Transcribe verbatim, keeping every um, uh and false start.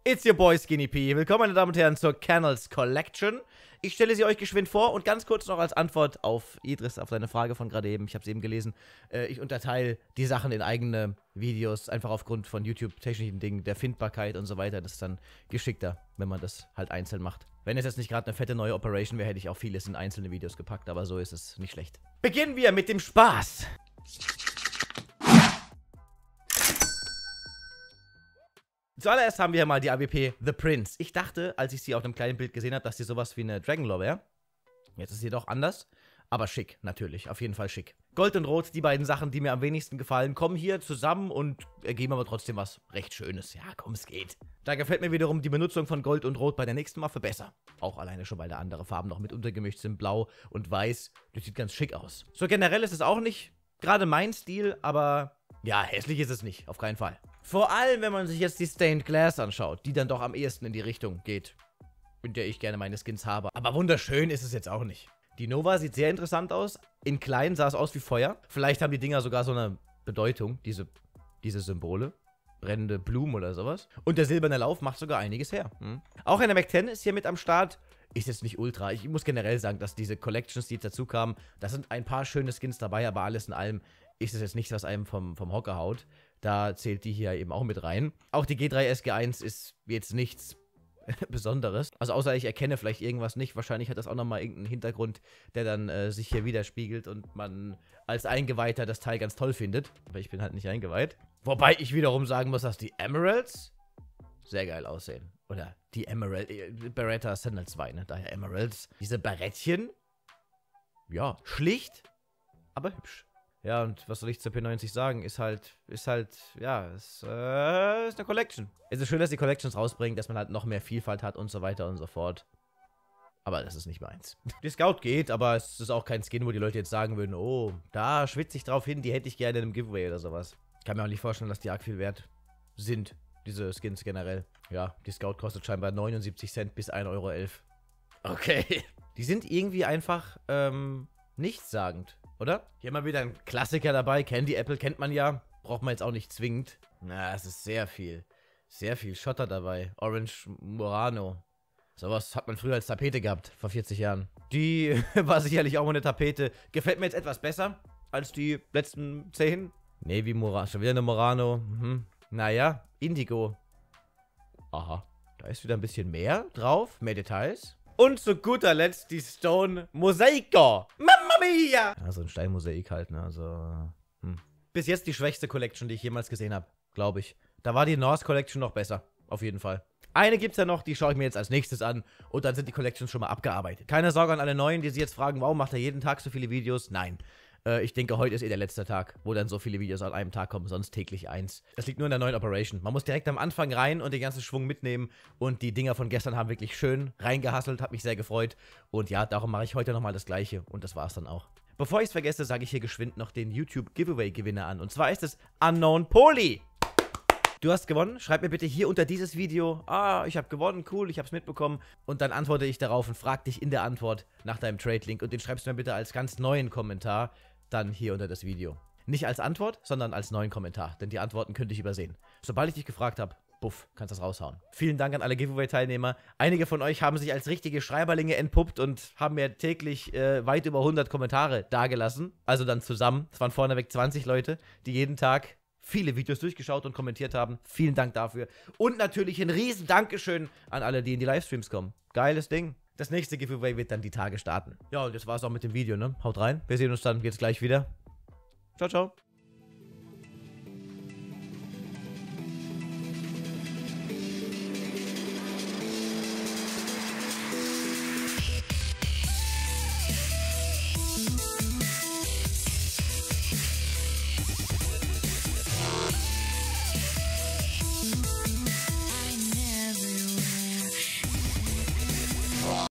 It's your boy Skinny P. Willkommen, meine Damen und Herren, zur Kernels Collection. Ich stelle sie euch geschwind vor und ganz kurz noch als Antwort auf Idris, auf seine Frage von gerade eben. Ich habe es eben gelesen. Äh, ich unterteile die Sachen in eigene Videos, einfach aufgrund von YouTube-technischen Dingen, der Findbarkeit und so weiter. Das ist dann geschickter, wenn man das halt einzeln macht. Wenn es jetzt nicht gerade eine fette neue Operation wäre, hätte ich auch vieles in einzelne Videos gepackt, aber so ist es nicht schlecht. Beginnen wir mit dem Spaß. Zuallererst haben wir mal die A W P The Prince. Ich dachte, als ich sie auf einem kleinen Bild gesehen habe, dass sie sowas wie eine Dragonlore wäre. Jetzt ist sie doch anders, aber schick, natürlich, auf jeden Fall schick. Gold und Rot, die beiden Sachen, die mir am wenigsten gefallen, kommen hier zusammen und ergeben aber trotzdem was recht Schönes. Ja, komm, es geht. Da gefällt mir wiederum die Benutzung von Gold und Rot bei der nächsten Waffe besser. Auch alleine schon, weil da andere Farben noch mit untergemischt sind, Blau und Weiß. Das sieht ganz schick aus. So generell ist es auch nicht gerade mein Stil, aber ja, hässlich ist es nicht, auf keinen Fall. Vor allem, wenn man sich jetzt die Stained Glass anschaut, die dann doch am ehesten in die Richtung geht, in der ich gerne meine Skins habe. Aber wunderschön ist es jetzt auch nicht. Die Nova sieht sehr interessant aus. In klein sah es aus wie Feuer. Vielleicht haben die Dinger sogar so eine Bedeutung, diese, diese Symbole. Brennende Blumen oder sowas. Und der silberne Lauf macht sogar einiges her. Hm? Auch eine Mac zehn ist hier mit am Start. Ist jetzt nicht ultra. Ich muss generell sagen, dass diese Collections, die jetzt dazu kamen, da sind ein paar schöne Skins dabei, aber alles in allem ist es jetzt nichts, was einem vom, vom Hocker haut. Da zählt die hier eben auch mit rein. Auch die G drei S G eins ist jetzt nichts Besonderes. Also außer ich erkenne vielleicht irgendwas nicht. Wahrscheinlich hat das auch nochmal irgendeinen Hintergrund, der dann äh, sich hier widerspiegelt und man als Eingeweihter das Teil ganz toll findet. Aber ich bin halt nicht eingeweiht. Wobei ich wiederum sagen muss, dass die Emeralds sehr geil aussehen. Oder die Emerald, äh, Beretta Sentinel zwei, ne? Daher Emeralds. Diese Barettchen, ja, schlicht, aber hübsch. Ja, und was soll ich zur P neunzig sagen? Ist halt, ist halt, ja, ist, äh, ist eine Collection. Es ist schön, dass die Collections rausbringen, dass man halt noch mehr Vielfalt hat und so weiter und so fort. Aber das ist nicht meins. Die Scout geht, aber es ist auch kein Skin, wo die Leute jetzt sagen würden, oh, da schwitze ich drauf hin, die hätte ich gerne in einem Giveaway oder sowas. Kann mir auch nicht vorstellen, dass die arg viel wert sind, diese Skins generell. Ja, die Scout kostet scheinbar neunundsiebzig Cent bis ein Euro elf. Okay. Die sind irgendwie einfach, ähm, nichtssagend. Oder? Hier mal wieder ein Klassiker dabei. Candy Apple kennt man ja. Braucht man jetzt auch nicht zwingend. Na, es ist sehr viel. Sehr viel Schotter dabei. Orange Murano. Sowas hat man früher als Tapete gehabt. Vor vierzig Jahren. Die war sicherlich auch mal eine Tapete. Gefällt mir jetzt etwas besser als die letzten zehn. Navy Murano. Schon wieder eine Murano. Mhm. Naja, Indigo. Aha. Da ist wieder ein bisschen mehr drauf. Mehr Details. Und zu guter Letzt die Stone Mosaico. Mamma mia! Ja, so ein Steinmosaik halt, ne? Also, hm. Bis jetzt die schwächste Collection, die ich jemals gesehen habe, glaube ich. Da war die Norse Collection noch besser. Auf jeden Fall. Eine gibt's ja noch, die schaue ich mir jetzt als nächstes an. Und dann sind die Collections schon mal abgearbeitet. Keine Sorge an alle Neuen, die sich jetzt fragen, warum macht er jeden Tag so viele Videos? Nein. Ich denke, heute ist eh der letzte Tag, wo dann so viele Videos an einem Tag kommen, sonst täglich eins. Das liegt nur in der neuen Operation. Man muss direkt am Anfang rein und den ganzen Schwung mitnehmen. Und die Dinger von gestern haben wirklich schön reingehasselt, hat mich sehr gefreut. Und ja, darum mache ich heute nochmal das Gleiche. Und das war's dann auch. Bevor ich es vergesse, sage ich hier geschwind noch den YouTube-Giveaway-Gewinner an. Und zwar ist es Unknown Poly. Du hast gewonnen. Schreib mir bitte hier unter dieses Video, ah, ich habe gewonnen, cool, ich habe es mitbekommen. Und dann antworte ich darauf und frage dich in der Antwort nach deinem Trade-Link. Und den schreibst du mir bitte als ganz neuen Kommentar dann hier unter das Video. Nicht als Antwort, sondern als neuen Kommentar, denn die Antworten könnte ich übersehen. Sobald ich dich gefragt habe, buff, kannst du das raushauen. Vielen Dank an alle Giveaway-Teilnehmer. Einige von euch haben sich als richtige Schreiberlinge entpuppt und haben mir täglich äh, weit über hundert Kommentare dagelassen. Also dann zusammen. Es waren vorneweg zwanzig Leute, die jeden Tag viele Videos durchgeschaut und kommentiert haben. Vielen Dank dafür. Und natürlich ein riesen Dankeschön an alle, die in die Livestreams kommen. Geiles Ding. Das nächste Giveaway wird dann die Tage starten. Ja, und das war's auch mit dem Video, ne? Haut rein. Wir sehen uns dann jetzt gleich wieder. Ciao, ciao.